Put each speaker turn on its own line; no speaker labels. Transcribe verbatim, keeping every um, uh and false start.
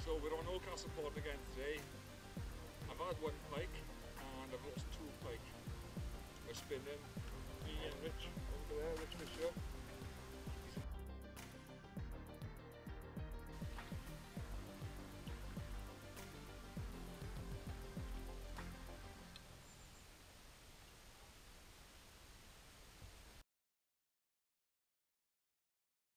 So we're on Oldcastle Pond again today. I've had one pike and I've lost two pike. We're spinning, me and Rich over there, Rich Fisher.